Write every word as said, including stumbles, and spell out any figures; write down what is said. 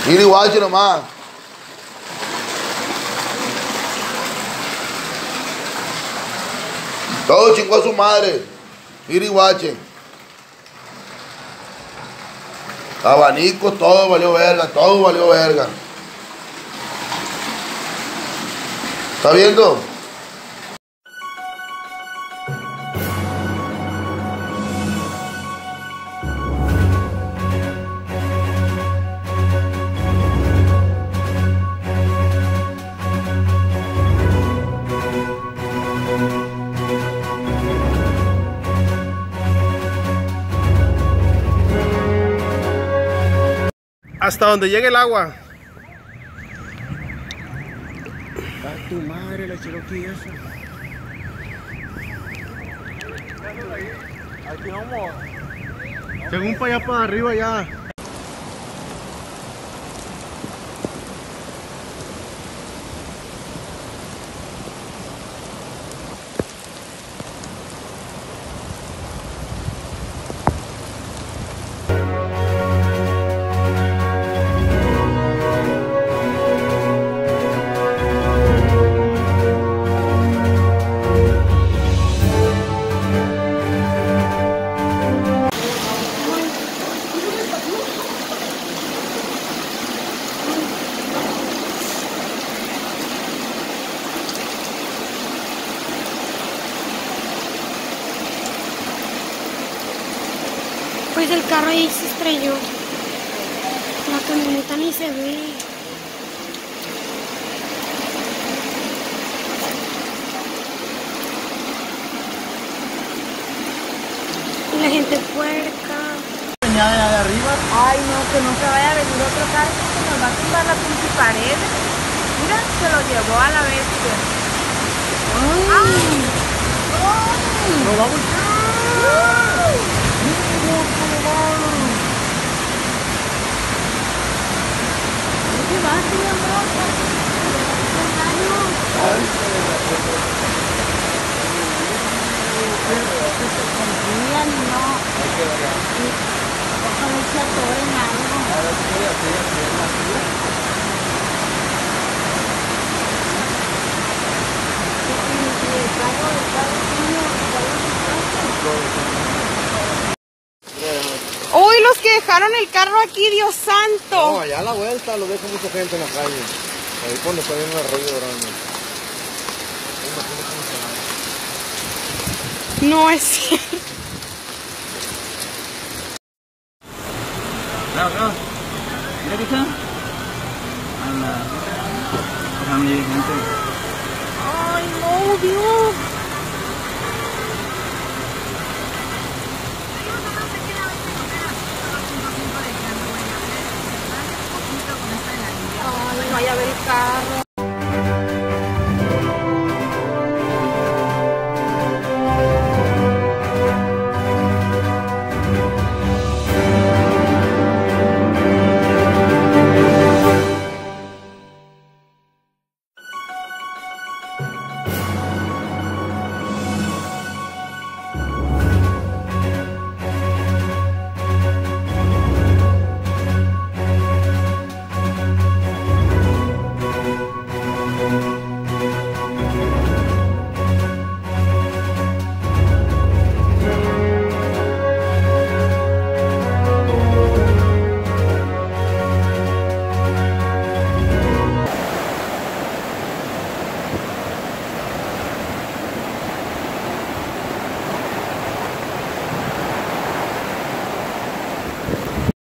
Irihuache nomás. Todo chingó a su madre. Irihuache. Abanicos, todo valió verga, todo valió verga. ¿Está viendo? Hasta donde llegue el agua. A tu madre, la Cherokee esa. Aquí vamos. Según para allá para arriba ya. Pues el carro ahí se estrelló. La camioneta ni se ve. Y la gente puerca. Venía de, de arriba. Ay, no, que no se vaya a venir otro carro que nos va a tumbar la pinche pared. Mira, se lo llevó a la bestia. ¡Ay! ¡Ay! ¡Nos vamos! ¿Qué va a hacer, amor? Confían y no. Ojalá se atoren algo. El carro, el carro mío, Uy, los que dejaron el carro aquí, Dios santo. No, allá a la vuelta lo deja mucha gente en la calle. Ahí cuando está viendo el arroyo grande. No es cierto. Claro, claro. Mira que está. Anda. Déjame ir, gente. Ay, no, Dios. Ay, no vaya a ver el carro.